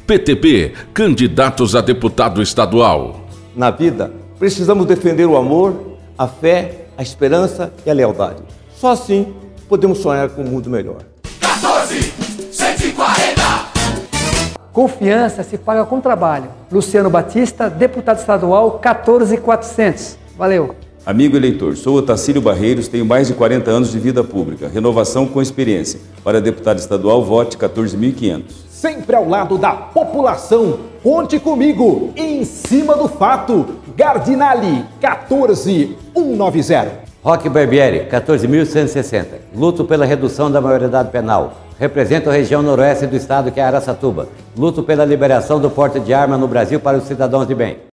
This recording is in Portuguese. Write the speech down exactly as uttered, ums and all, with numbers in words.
P T P, candidatos a deputado estadual. Na vida, precisamos defender o amor, a fé, a esperança e a lealdade. Só assim podemos sonhar com um mundo melhor. quatorze, cento e quarenta. Confiança se paga com trabalho. Luciano Batista, deputado estadual, quatorze mil e quatrocentos. Valeu. Amigo eleitor, sou Otacílio Barreiros, tenho mais de quarenta anos de vida pública. Renovação com experiência. Para deputado estadual, vote quatorze mil e quinhentos. Sempre ao lado da população. Conte comigo. Em cima do fato. Gardinali, quatorze mil cento e noventa. Roque Barbieri, quatorze mil cento e sessenta. Luto pela redução da maioridade penal. Represento a região noroeste do estado, que é Araçatuba. Luto pela liberação do porte de arma no Brasil para os cidadãos de bem.